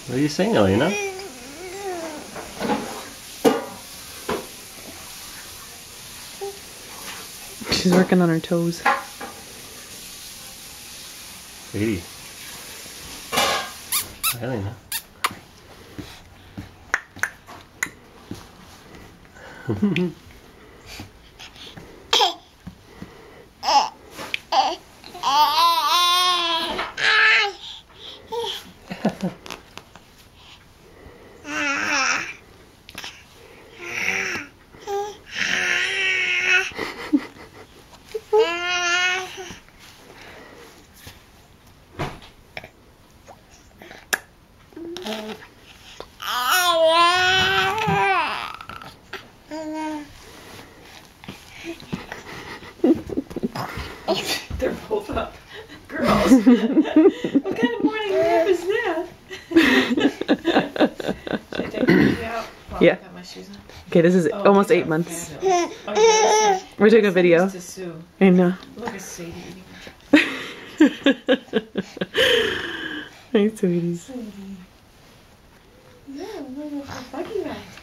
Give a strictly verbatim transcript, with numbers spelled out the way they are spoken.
What are you saying, Elena? She's working on her toes. Sadie. Elena. They're both up. Girls. What kind of morning nap is that? Should I take the baby out? Well, Yeah. I got my shoes on. Okay, this is Oh, almost these eight are months. fabulous. Oh, yes. We're doing a video. To Sue. I know. Look at Sadie eating. Hey, sweeties. Sadie. Yeah, we're going to buggy ride.